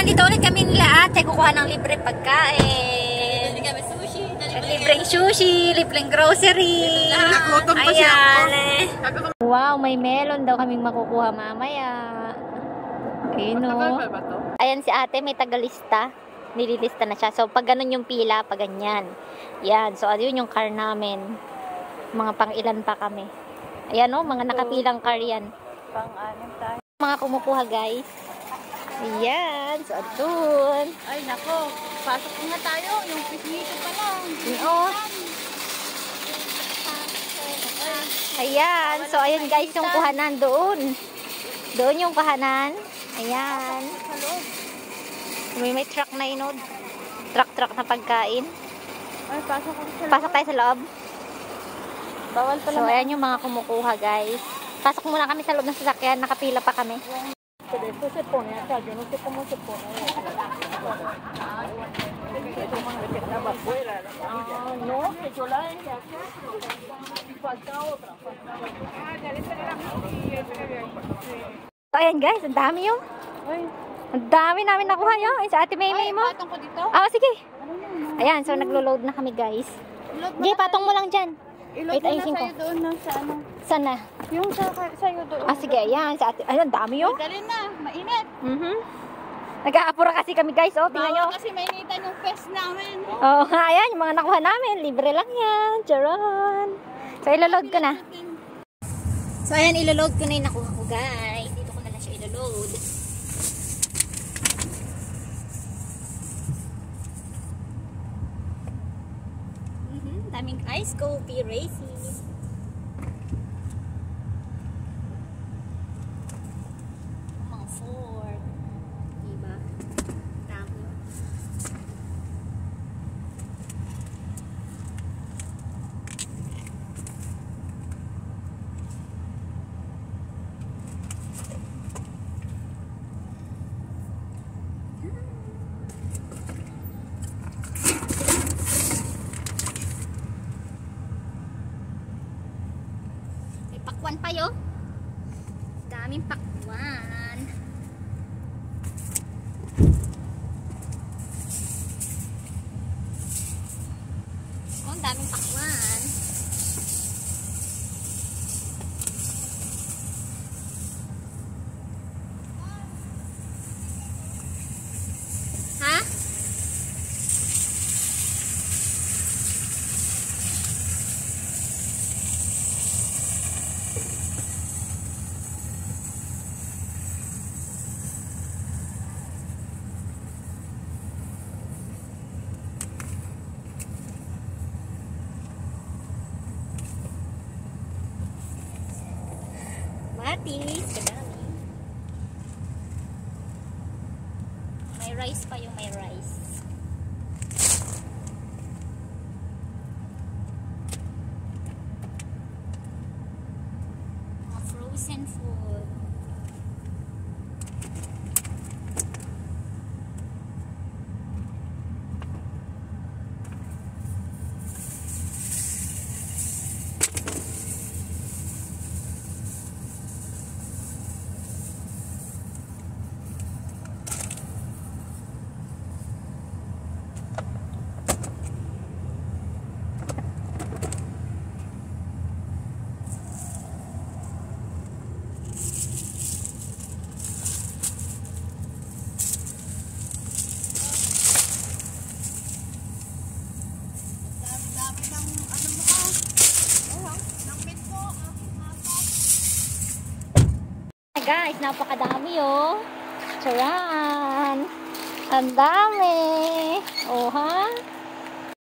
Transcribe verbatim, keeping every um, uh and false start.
nandito ulit kami nila ate. Kukuha ng libre pagkain. Dali kami sushi. Libreng sushi, libreng grocery. Nagutom pa siya Ayan. Wow, may melon daw kaming makukuha mamaya. Ayun o. Ayan si ate, may tagalista. Nililista na siya. So, pag ganun yung pila, pag ganyan. Yan. So, yun yung car namin. Mga pang ilan pa kami. Ayan o, mga nakapilang car yan. Pang-anim tayo. Mga kumukuha guys. Ayan. So, doon. Ay, nako. Pasok na tayo. Yung pisnito pa lang. Oo. Ayan. So, ayan guys, yung kuhanan doon. Doon yung kuhanan. Ayan. May may truck na yun. Truck-truck na pagkain. Ay, pasok ako sa loob. Pasok tayo sa loob. Bawal pala. So, ayan yung mga kumukuha guys. Pasok muna kami sa loob ng sasakyan. Nakapila pa kami. Esto se pone acá, yo no sé cómo se pone. Ah, no, que yo la dejé acá. Falta otra. So, ayan guys, ang dami yung. Ang dami namin nakuha yun. Ay, sa ate Maymay mo. Ay, patong ko dito. Ah, sige. Ayan, so naglo-load na kami guys. Sige, patong mo lang dyan. Ilog Wait, mo na ayusin ko. sa'yo doon na sa ano. Sana? Yung sa, sa'yo doon. Ah, sige, ayan. Sa ate. Ayun, ang dami yun. Dali na, mainit. Mhm. Nag-aapura kasi kami guys, oh, tingnan nyo. Bawal kasi mainitan yung fest namin. Oo, oh, ayan, yung mga nakuha namin. Libre lang yan. Charon. So, iloload ko na. So, ayan, iloload ko na yung nakuha ko guys. Dito ko na lang siya iloload. Mhm, daming ice coffee racing. Mga Ford. Diba? Dami. May pakwan pa yo. Daming pakwan. Oh, ang daming pakwan. Ha? Matis, kadami. May rice pa yung may rice. Mga frozen food. Guys, napakadami oh. Charan. Ang dami. Oh, ha?